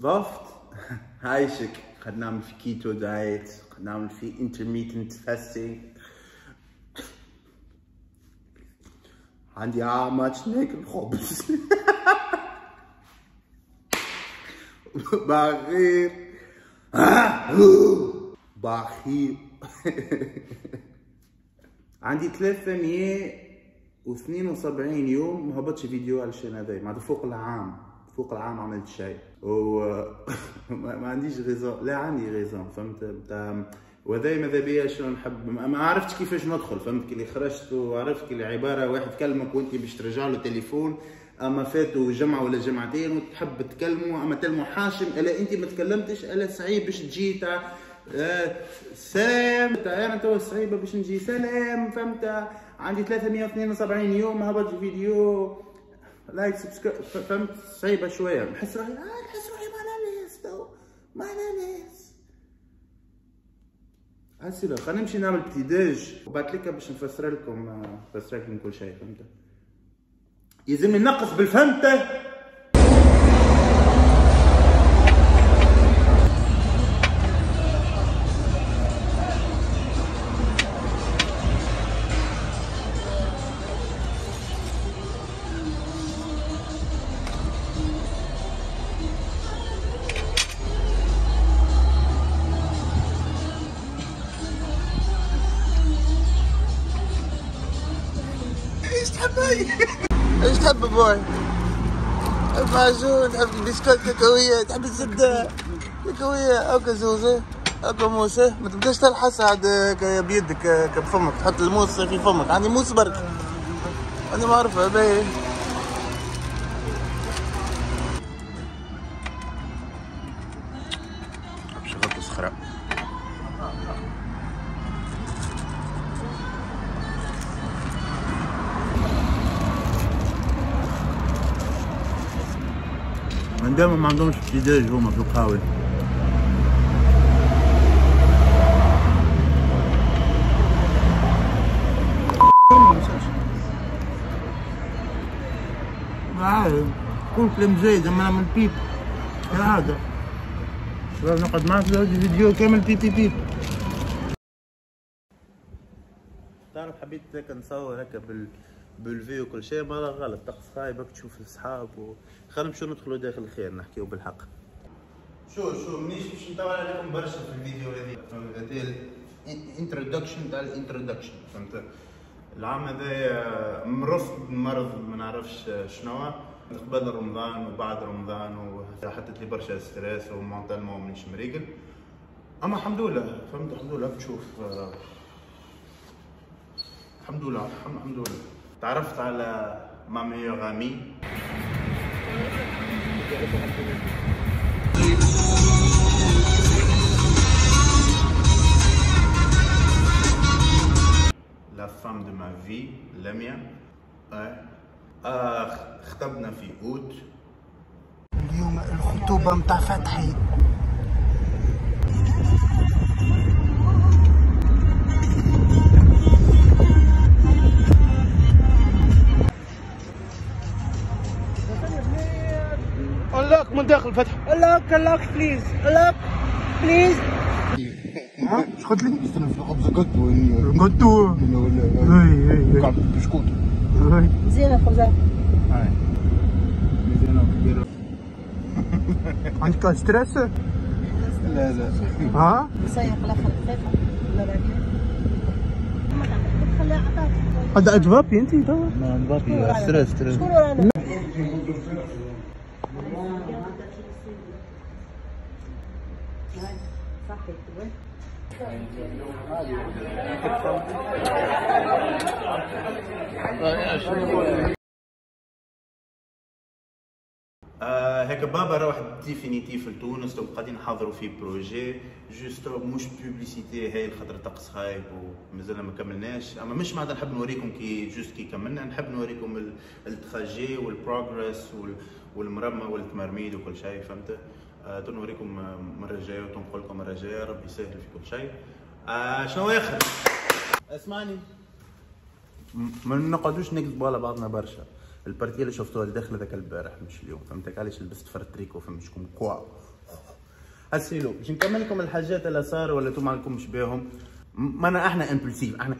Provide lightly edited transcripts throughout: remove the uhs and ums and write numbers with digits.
صافت عايشك. قد نعمل في كيتو دايت، قد نعمل في intermittent fasting. عندي عامات ناكل خبز بخير بخير. عندي 372 يوم ما هبطش فيديو على الشان هذا، معناتها فوق العام عملت شيء و ما عنديش غيزون، لا عندي غيزون فهمت. وهذا ماذا بيا شنو نحب، ما عرفتش كيفاش ندخل فهمت. كي خرجت وعرفت كي عباره واحد كلمك وانت باش ترجع له تليفون، اما فاتوا جمعه ولا جمعتين وتحب تكلموا، اما تلموا حاشم الا انت ما تكلمتش الا صعيب باش تجي تاع سلام تاع انا تو صعيبه باش نجي سلام فهمت. عندي 372 يوم ما هبطش فيديو لايك سبسكرايب فهمت. صعيبه شويه، نحس روحي مع ناس تو مع ناس. هسه خلينا نمشي نعمل بتيداج وبعد لك باش نفسر لكم كل شيء فهمت. يلزمني نقص بالفهمته. ايش تحب ابوي؟ تحب معجون، تحب البسكوت كاكاوية، تحب الزبدة كاكاوية او كزوزة او كموسة. ما تبداش تلحس عاد بيدك بفمك، تحط الموس في فمك. عندي موس برك، انا ما اعرفها باهي. شغلت صخرة دائما ما عندهمش بتيداج هما في القهوة. عادي كل كلام زايد لما نعمل بيب كالعادة. شباب نقعد معك دلوقتي فيديو كامل بيب. تعرف حبيت هيك نصور هيك بالفي وكل شيء، ما غلط طقس خايبك تشوف الصحاب خلينا نمشيو ندخلوا داخل الخير نحكيو بالحق. شو منيش باش نطول عليكم برشا في الفيديو هذي. هذه الانترودكشن تاع الانترودكشن فهمت. العام هذا مرض ما نعرفش شنو قبل رمضان وبعد رمضان، وحطت لي برشا ستريس ومونتالمون مانيش مريقل. اما الحمد لله فهمت، الحمد لله تشوف الحمد لله. تعرفت على ما ميور امي لا فام دو ما في لميا. خطبنا في اوت. اليوم الخطوبة متاع فتحي. unlock من داخل فتح. unlock بليز. unlock بليز. اش قلت لي؟ استنى في خبزة قطو قطو. اي كعب بسكوت. زينة خبزة. هاي ميزانة كبيرة. عندك ستريس؟ لا ها؟ يصيح الاخر خفيفة ولا راقية؟ خليها عطاك. هذا اجبابي انت توا؟ ما نبابي ستريس. شكون ورانا؟ هيك بابا روح ديفينيتيف لتونس وقاعدين نحضروا في بروجي جوست مش بوبليسيتي هاي الخاطر طقس خايب ومازلنا ما كملناش. اما مش معناتها نحب نوريكم كي جوست كي كملنا، نحب نوريكم التراجي والبروغريس والمرمى والتمرميد وكل شيء فهمت. تنوريكم مرة الجاية وتنقول لكم مرة الجاية. ربي يسهل في كل شيء. شنو اخر؟ اسمعني، ما نقعدوش نكذبوا على بعضنا برشا. البارتيه اللي شفتوها اللي داخله ذاك البارح مش اليوم فهمتك. علاش لبست فرد تريكو فهمت شكون كوا حسيلو باش نكمل لكم الحاجات اللي صاروا ولا انتم عندكمش بيهم. ما احنا امبولسيف، احنا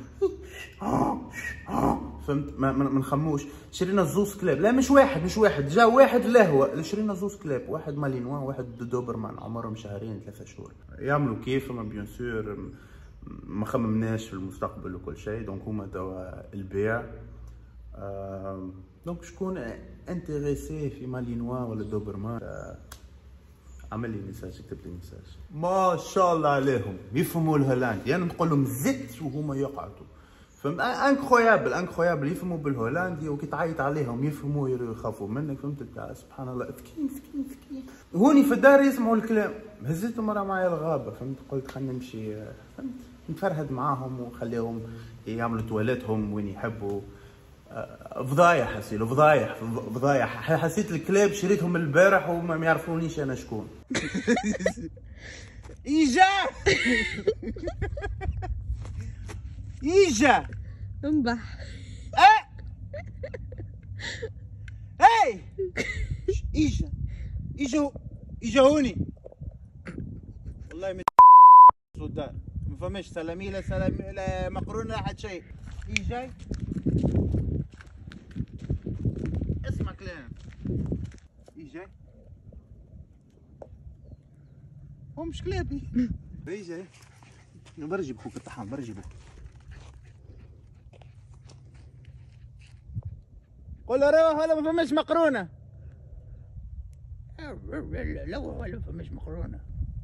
فهمت، ما نخموش. شرينا زوز كلاب، لا مش واحد، جا واحد لهوة، شرينا زوز كلاب، واحد مالينوان واحد دوبرمان، عمرهم شهرين 3 شهور، يعملوا كيفهم بيان سور. ما خممناش في المستقبل وكل شيء، دونك هما توا البيع. دونك شكون انتريسي في مالينوان ولا دوبرمان عمل لي ميساج، كتب لي ميساج. ما شاء الله عليهم يفهموا الهولندي، انا نقول لهم زدت وهما يقعدوا. فهمت، انكرويابل يفهموا بالهولندي، وكي تعيط عليهم يفهموا يخافوا منك. فهمت بتاع سبحان الله، مسكين هوني في الدار يسمعوا الكلام. هزيت مرة معايا الغابة، فهمت، قلت خلينا نمشي، فهمت، نتفرهد معاهم ونخليهم يعملوا تواليتهم وين يحبوا. فضايح حسيلو، فضايح. حسيت الكلاب شريتهم البارح وما يعرفونيش انا شكون. ايجا انبح. هاي ايجا هوني والله من الدار ما فماش سلامي لا مقرون لا حد شيء. ايجاي اسمع كلام. ايجاي هو مش كلابي. ايجاي برجي بخوك الطحان، برجي بخوك. قول له روح ولا ما فماش مقرونه. لا ولا فماش مقرونه.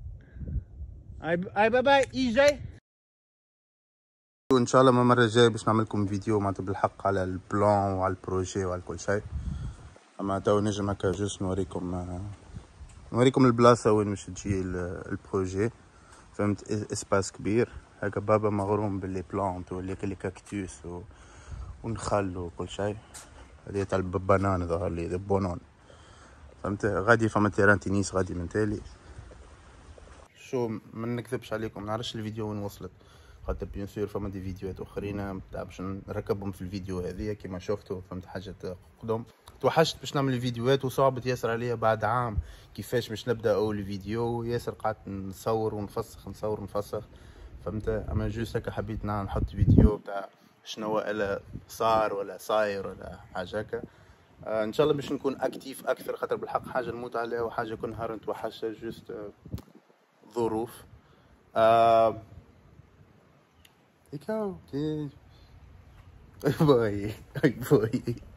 اي باي باي ايجاي. ان شاء الله المره الجايه باش نعمل لكم فيديو معناتها بالحق على البلان وعلى البروجي وعلى كل شيء. اما تو نجم هكا جوست نوريكم البلاصه وين باش تجي البروجي. فهمت، اسباس كبير هكا، بابا مغروم باللي بلانت واللي كاكتوس ونخل وكل شيء. هذه تاع البنان ظهر لي بونون. فهمت، غادي فما تيران تنس غادي من تالي. شو ما نكذبش عليكم، نعرفش الفيديو وين وصلت، خاطر بيان سور فما دي فيديوهات اخرين باش نركبهم في الفيديو هذيا كيما شفتوا. فهمت، حاجه قدام توحشت باش نعمل الفيديوهات، وصعبت ياسر عليا بعد عام كيفاش باش نبدا اول فيديو. ياسر قعدت نصور ونفسخ فهمت. اما جوست هكا حبيت نحط فيديو بتاع شنو الا صار ولا صاير ولا حاجه هكا. ان شاء الله باش نكون اكتيف اكثر، خاطر بالحق حاجه نموت عليها وحاجه كل نهار نتوحشها. جوست ظروف. هيكا باي.